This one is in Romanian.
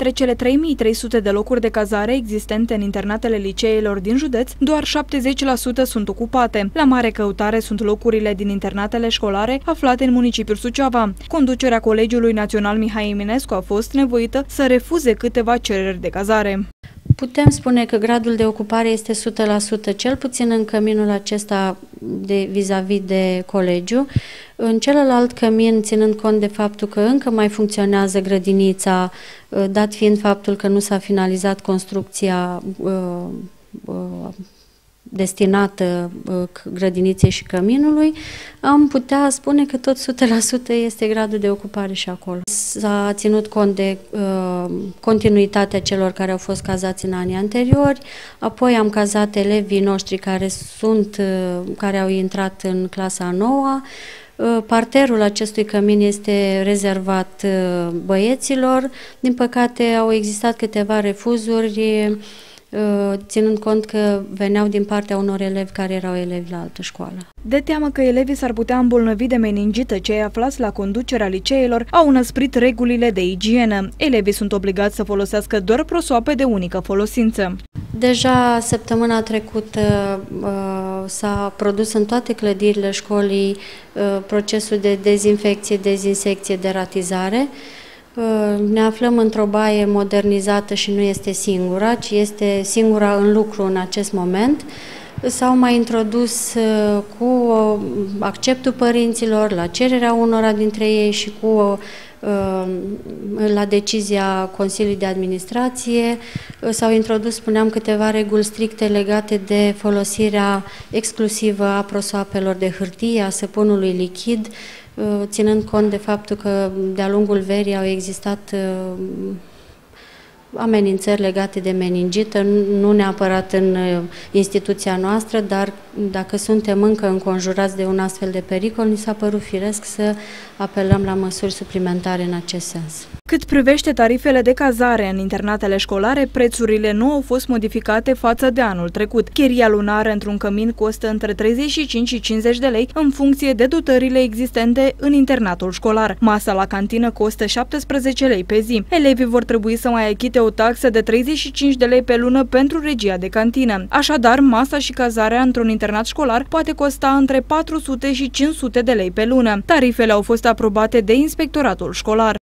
Între cele 3300 de locuri de cazare existente în internatele liceelor din județ, doar 70% sunt ocupate. La mare căutare sunt locurile din internatele școlare aflate în municipiul Suceava. Conducerea Colegiului Național Mihai Eminescu a fost nevoită să refuze câteva cereri de cazare. Putem spune că gradul de ocupare este 100%, cel puțin în căminul acesta vis-a-vis de colegiu. În celălalt cămin, ținând cont de faptul că încă mai funcționează grădinița, dat fiind faptul că nu s-a finalizat construcția destinată grădiniței și căminului, am putea spune că tot 100% este gradul de ocupare și acolo. S-a ținut cont de continuitatea celor care au fost cazați în anii anteriori, apoi am cazat elevii noștri care au intrat în clasa a 9-a. Parterul acestui cămin este rezervat băieților. Din păcate au existat câteva refuzuri, ținând cont că veneau din partea unor elevi care erau elevi la altă școală. De teamă că elevii s-ar putea îmbolnăvi de meningită, cei aflați la conducerea liceelor au înăsprit regulile de igienă. Elevii sunt obligați să folosească doar prosoape de unică folosință. Deja săptămâna trecută s-a produs în toate clădirile școlii procesul de dezinfecție, dezinsecție, deratizare. Ne aflăm într-o baie modernizată și nu este singura, ci este singura în lucru în acest moment. S-au mai introdus cu acceptul părinților, la cererea unora dintre ei și la decizia Consiliului de Administrație, s-au introdus, spuneam, câteva reguli stricte legate de folosirea exclusivă a prosoapelor de hârtie, a săpunului lichid, ținând cont de faptul că de-a lungul verii au existat amenințări legate de meningită, nu neapărat în instituția noastră, dar dacă suntem încă înconjurați de un astfel de pericol, ni s-a părut firesc să apelăm la măsuri suplimentare în acest sens. Cât privește tarifele de cazare în internatele școlare, prețurile nu au fost modificate față de anul trecut. Chiria lunară într-un cămin costă între 35 și 50 de lei în funcție de dotările existente în internatul școlar. Masa la cantină costă 17 lei pe zi. Elevii vor trebui să mai achite o taxă de 35 de lei pe lună pentru regia de cantină. Așadar, masa și cazarea într-un internat școlar poate costa între 400 și 500 de lei pe lună. Tarifele au fost aprobate de Inspectoratul Școlar.